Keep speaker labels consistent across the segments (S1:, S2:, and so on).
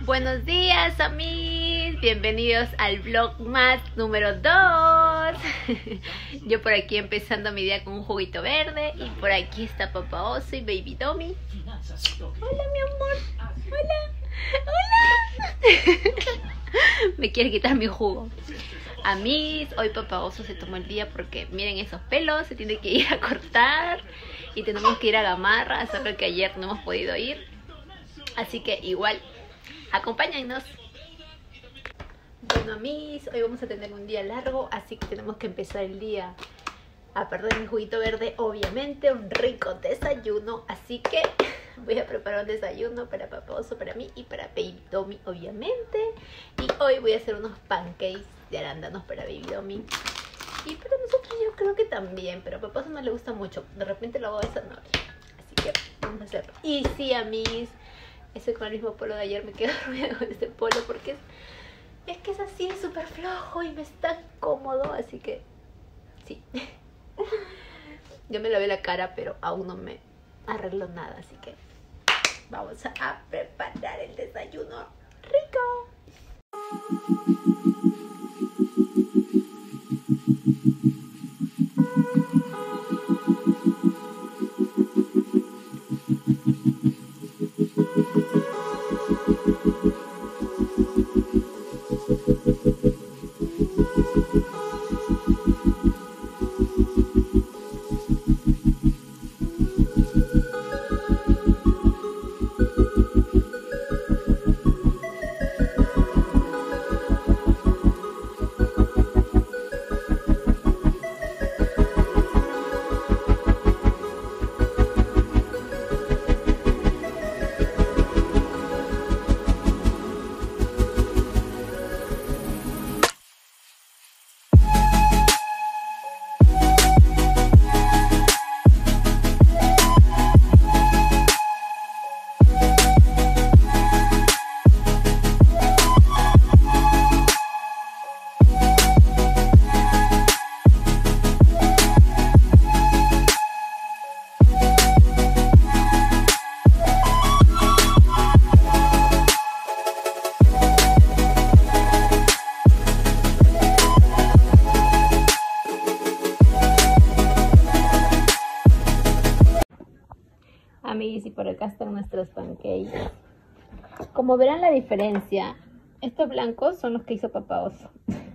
S1: Buenos días, amis, bienvenidos al vlog más número 2. Yo por aquí empezando mi día con un juguito verde. Y por aquí está Papá Oso y Baby Domi. Hola, mi amor. Hola. Me quiere quitar mi jugo. Amis, hoy Papá Oso se tomó el día porque miren esos pelos, se tiene que ir a cortar. Y tenemos que ir a Gamarra, a hacer lo que ayer no hemos podido ir. Así que igual, acompáñennos. Bueno, amis, hoy vamos a tener un día largo, así que tenemos que empezar el día a perder mi juguito verde, obviamente, un rico desayuno. Así que voy a preparar un desayuno para Papá Oso, para mí y para Baby Domi, obviamente. Y hoy voy a hacer unos pancakes de arándanos para Baby Domi. Y para nosotros yo creo que también, pero a Papá Oso no le gusta mucho. De repente lo hago de zanahoria. Así que vamos a hacerlo. Y sí, amis, ese con el mismo polo de ayer, me quedo dormida con este polo porque es que es así, súper flojo y me está cómodo, así que sí. Yo me lavé la cara, pero aún no me arreglo nada, así que vamos a preparar el desayuno rico. Amigos, y por acá están nuestros pancakes. Como verán la diferencia, estos blancos son los que hizo Papá Oso.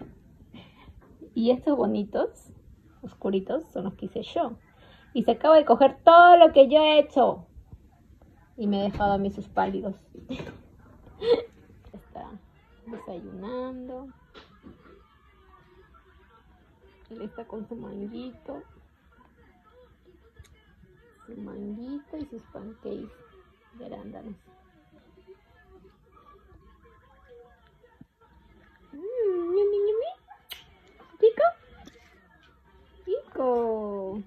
S1: Y estos bonitos, oscuritos, son los que hice yo. Y se acaba de coger todo lo que yo he hecho. Y me he dejado a mí sus pálidos. Está desayunando. Él está con su manguito. Su manguito y sus pancakes de arándanos. ¿Rico? ¡Rico!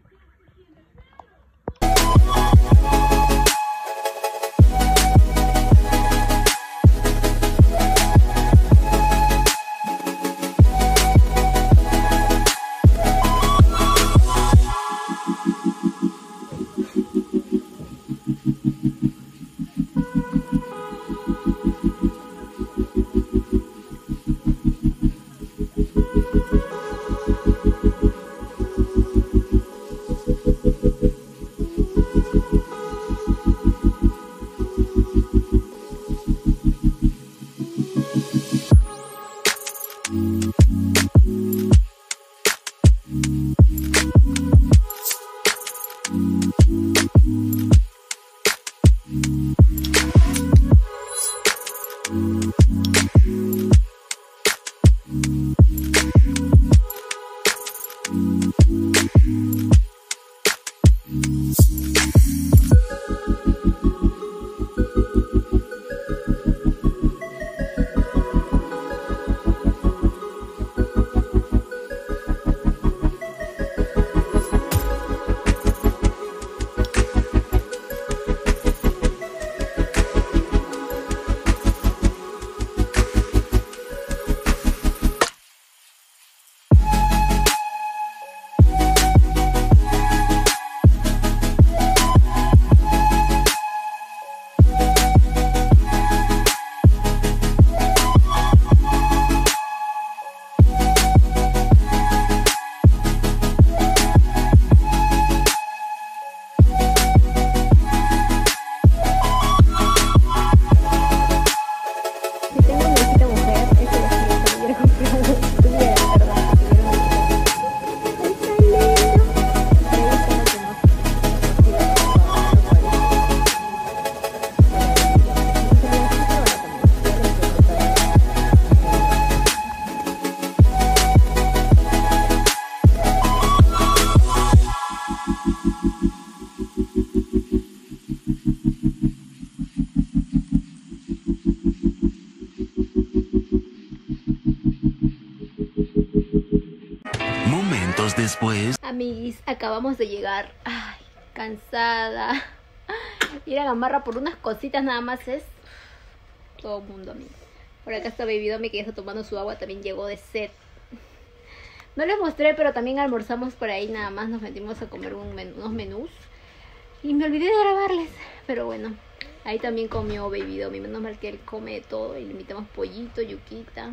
S2: después.
S1: Amiguis, acabamos de llegar. Ay, cansada. Ir a Gamarra por unas cositas nada más es todo mundo, amigos. Por acá está Baby Domi, que ya está tomando su agua, también llegó de sed. No les mostré, pero también almorzamos por ahí, nada más nos metimos a comer unos menús. Y me olvidé de grabarles, pero bueno, ahí también comió Baby Domi. Menos mal que él come de todo y le invitamos pollito, yuquita.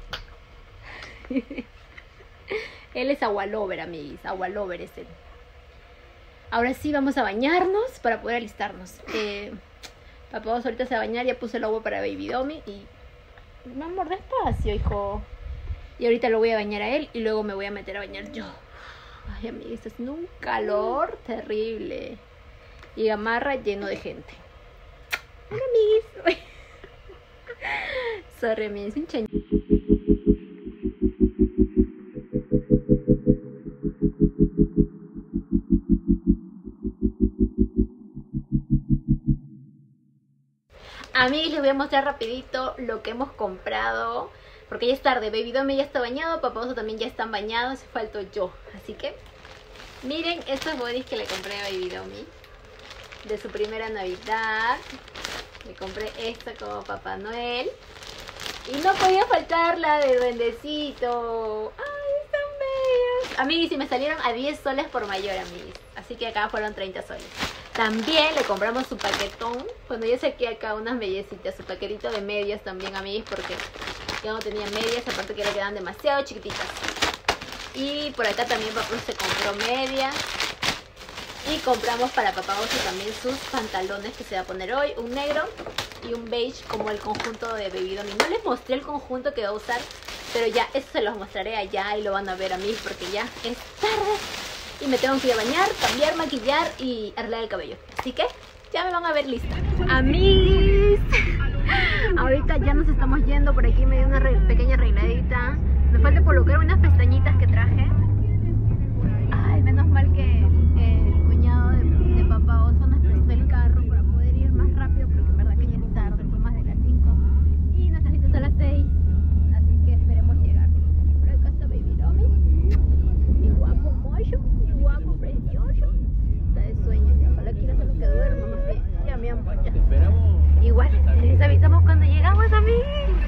S1: Él es agua lover, amiguis, agua lover es él. Ahora sí vamos a bañarnos para poder alistarnos. Papá ahorita se va a bañar, ya puse el agua para Baby Domi y... Mi amor, despacio, hijo. Y ahorita lo voy a bañar a él y luego me voy a meter a bañar yo. Ay, amiguis, está haciendo un calor terrible. Y Gamarra lleno de gente. Hola, amiguis. Sorry, amiguis, un chancho. Amigos, les voy a mostrar rapidito lo que hemos comprado, porque ya es tarde. Baby Domi ya está bañado, Papá Oso también ya están bañados, falto yo. Así que miren estos bodys que le compré a Baby Domi de su primera Navidad. Le compré esta como Papá Noel y no podía faltar la de duendecito. Ay, están bellos. Amigos, y me salieron a 10 soles por mayor, amigos. Así que acá fueron 30 soles. También le compramos su paquetón. Bueno, yo saqué acá unas bellecitas, su paquetito de medias también, amigos, porque ya no tenía medias, aparte que le quedan demasiado chiquititas. Y por acá también Papá se compró medias. Y compramos para Papá Oso también sus pantalones que se va a poner hoy, un negro y un beige como el conjunto de Baby Domi. No les mostré el conjunto que va a usar, pero ya eso se los mostraré allá y lo van a ver, amigos, porque ya es tarde. Y me tengo que ir a bañar, cambiar, maquillar y arreglar el cabello. Así que ya me van a ver lista. Amigos, ahorita ya nos estamos yendo. Por aquí me dio una pequeña arregladita. Me falta colocar unas pestañitas que traje. Ay, menos mal que el cuñado de Papá Oso nos prestó el carro para poder ir más rápido, porque en verdad que ya es tarde, fue más de las 5. Y nuestra cita es a las 6. Así que esperemos llegar. Por acá está Baby Domi. Mi guapo mocho. Guapo, precioso. Está de sueño ya. Ojalá quiera solo que duerma más bien. Ya, mi amor, ya. Igual, les avisamos cuando llegamos, amigos.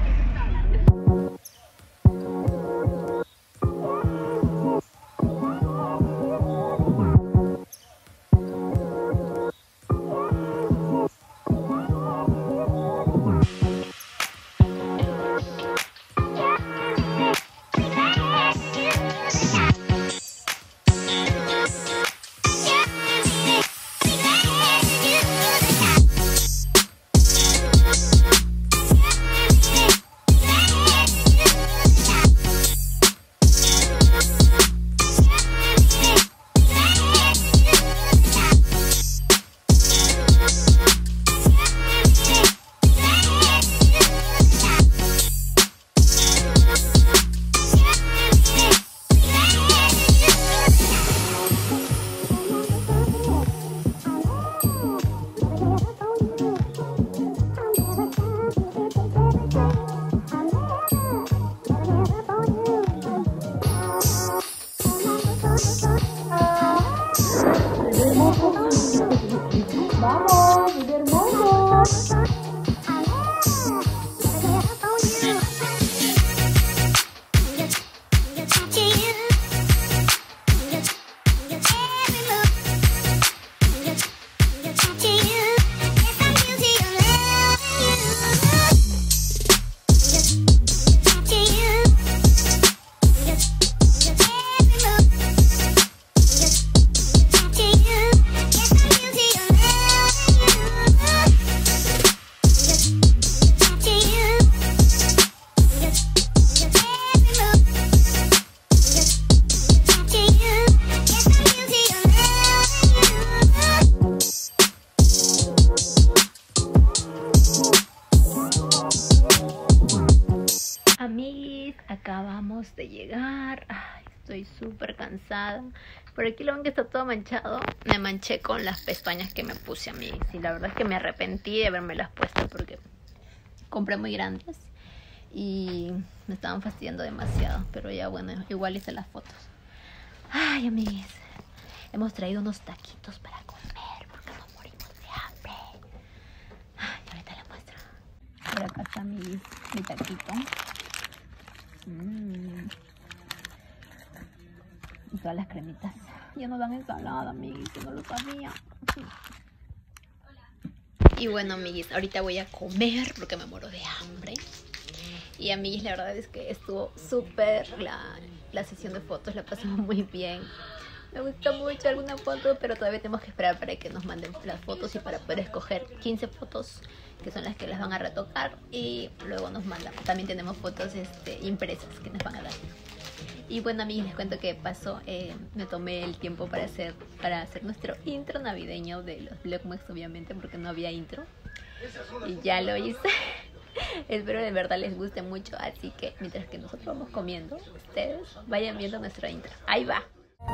S1: Acabamos de llegar. Ay, estoy súper cansada. Por aquí lo ven que está todo manchado. Me manché con las pestañas que me puse, amigos. Y la verdad es que me arrepentí de haberme las puesto porque compré muy grandes y me estaban fastidiando demasiado. Pero ya bueno, igual hice las fotos. Ay, amigues, hemos traído unos taquitos para comer porque nos morimos de hambre. Ay, ahorita les muestro. Por acá está mi taquito. Y todas las cremitas. Ya nos dan ensalada, amiguis, yo no lo sabía. Y bueno, amiguis, ahorita voy a comer porque me muero de hambre. Y amiguis, la verdad es que estuvo súper la sesión de fotos, la pasamos muy bien. Me gustó mucho alguna foto, pero todavía tenemos que esperar para que nos manden las fotos y para poder escoger 15 fotos, que son las que las van a retocar, y luego nos mandan. También tenemos fotos impresas que nos van a dar. Y bueno, amigos, les cuento que pasó, me tomé el tiempo para hacer nuestro intro navideño de los Vlogmas, obviamente, porque no había intro. Y ya lo hice. Espero de verdad les guste mucho, así que mientras que nosotros vamos comiendo, ustedes vayan viendo nuestro intro. Ahí va.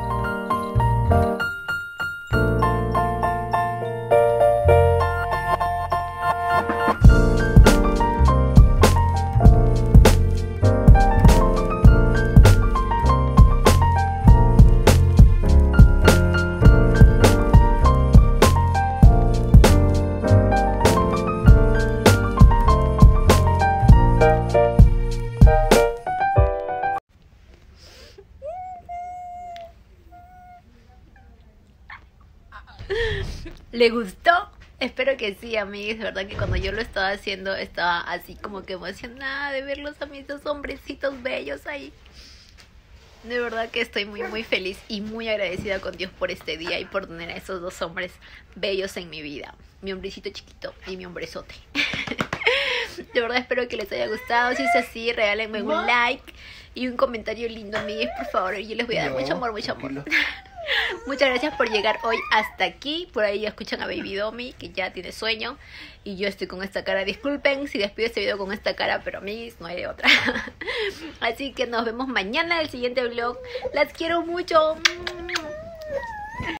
S1: ¿Le gustó? Espero que sí, amigos. De verdad que cuando yo lo estaba haciendo estaba así como que emocionada de verlos a mis dos hombrecitos bellos ahí. De verdad que estoy muy feliz y muy agradecida con Dios por este día y por tener a esos dos hombres bellos en mi vida. Mi hombrecito chiquito y mi hombrezote. De verdad espero que les haya gustado. Si es así, regálenme un like y un comentario lindo, amigos, por favor. Yo les voy a dar mucho amor, mucho amor. Muchas gracias por llegar hoy hasta aquí. Por ahí escuchan a Baby Domi, que ya tiene sueño. Y yo estoy con esta cara. Disculpen si despido este video con esta cara, pero amigos, no hay de otra. Así que nos vemos mañana en el siguiente vlog. Las quiero mucho.